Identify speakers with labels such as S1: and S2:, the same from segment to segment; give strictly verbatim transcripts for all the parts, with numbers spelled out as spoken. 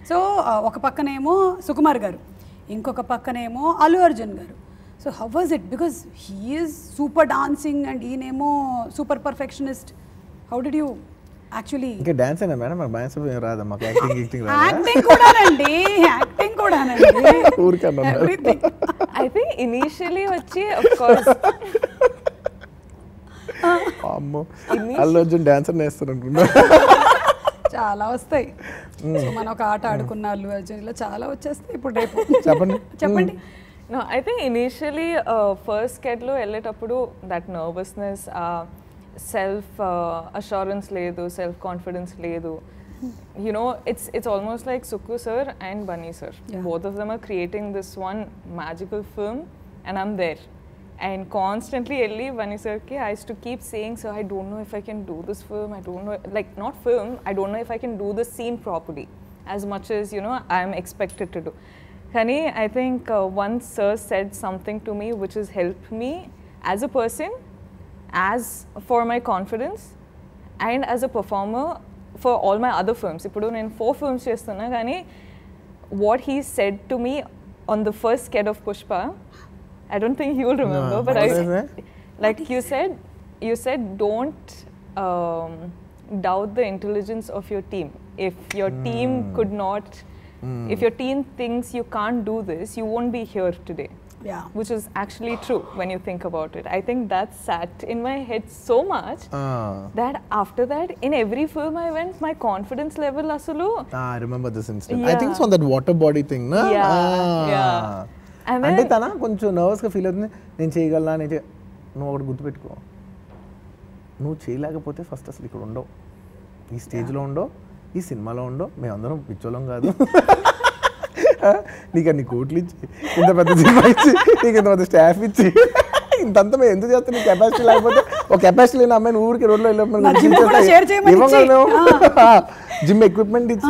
S1: So ఒక పక్కనేమో సుకుమార్ గారు, ఇంకొక పక్కనేమో అల్లు అర్జున్ గారు. So how was it? Because he is super dancing and ఈయనేమో super perfectionist. How did you actually?
S2: ఇంకా డాన్స్ అయినా మేడం, మాకు డాన్స్ రాదా? మాకు యాక్టింగ్ యాక్టింగ్
S1: యాక్టింగ్ కూడానండి, యాక్టింగ్ కూడానండి.
S2: ఊరికన్నా
S3: ఐ థింక్ ఇనీషియలీ వచ్చి ఆఫ్ కోర్స్
S2: అమ్మో అల్లు అర్జున్ డాన్సర్ నేస్తారు అనుకున్నా.
S1: చాలా వస్తాయి. సో మనం ఒక ఆట ఆడుకున్న అల్లు అర్జున్ ఇలా చాలా వచ్చేస్తాయి. ఇప్పుడు రేపు
S2: చెప్పండి
S1: చెప్పండి.
S3: No, I think initially uh, first sketch lo elletappudu that nervousness, uh, self uh, assurance ledu, self confidence ledu. You know, it's it's almost like Sukku sir and Bunny sir.
S1: Yeah.
S3: Both of them are creating this one magical film, and I'm there. And constantly, Ellie, Bunny sir, ke, I used to keep saying, sir, I don't know if I can do this film. I don't know, like not film. I don't know if I can do the scene properly, as much as you know I am expected to do. Kani, I think uh, once sir said something to me which has helped me as a person, as for my confidence, and as a performer for all my other films. Ippudu nenu four films chestunna kani what he said to me on the first sketch of Pushpa, I don't think he will remember,
S2: no,
S3: but I
S2: that?
S3: like you said you said don't um, doubt the intelligence of your team. If your mm. team could not Mm. if your team thinks you can't do this, you won't be here today.
S1: Yeah.
S3: Which is actually true when you think about it. I think that sat in my head so much
S2: uh.
S3: that after that, in every film I went, my confidence level asalu.
S2: Ah, I remember this incident.
S3: Yeah.
S2: I think it's on that water body thing, na?
S3: Yeah,
S2: ah.
S3: yeah. And
S2: అంటే
S3: then,
S2: తన కొంచెం నర్వస్గా feel అవుతుంది. నేను చేయగలనా, నేను చే నువ్వు ఒకటి గుర్తుపెట్టుకో, నువ్వు చేయలేకపోతే ఫస్ట్ అసలు ఇక్కడ ఉండవు, ఈ స్టేజ్లో ఉండవు, ఈ సినిమాలో ఉండవు, మేమందరం పిచ్చోళం కాదు. నీకు అన్ని కోట్లు ఇచ్చి, ఇంత పెద్ద సినిమా ఇచ్చి, నీకు ఇంత పెద్ద స్టాఫ్ ఇచ్చి, ఇంతంతా మేము ఎందుకు చేస్తాం? నీ కెపాసిటీ లేకపోతే ఒక కెపాసిటీ లేని అమ్మాయిని ఊరికి రోడ్లో వెళ్ళిపోయి జిమ్ ఎక్విప్మెంట్ ఇచ్చి.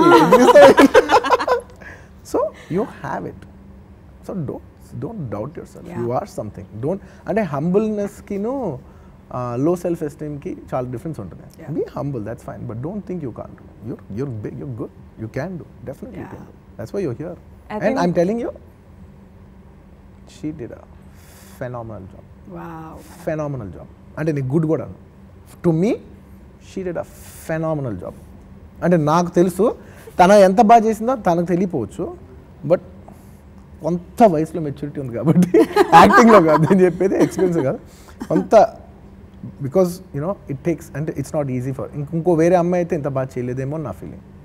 S2: So you have it. So don't don't doubt your self, you are something. Don't అంటే హంబుల్నెస్కిను లో సెల్ఫ్ ఎస్టీమ్కి చాలా డిఫరెన్స్ ఉంటుంది. Be humble, that's fine, but don't think you can't. You're you're big, you're good, you can do, definitely you can do. That's why you're here. And I'm telling you, she did a phenomenal job. Phenomenal job అంటే నీకు good కూడా. To me she did a phenomenal job. అంటే నాకు తెలుసు తన ఎంత బాగా చేసిందో తనకు తెలియపోవచ్చు, బట్ కొంత వయసులో మెచ్యూరిటీ ఉంది కాబట్టి యాక్టింగ్లో కాదు నేను చెప్పేది, ఎక్స్పీరియన్స్ కాదు కొంత. బికాస్ యునో ఇట్ టేక్స్ అంటే ఇట్స్ నాట్ ఈజీ ఫర్ ఇంకో వేరే అమ్మాయి అయితే ఇంత బాగా చేయలేదేమో నా ఫీలింగ్.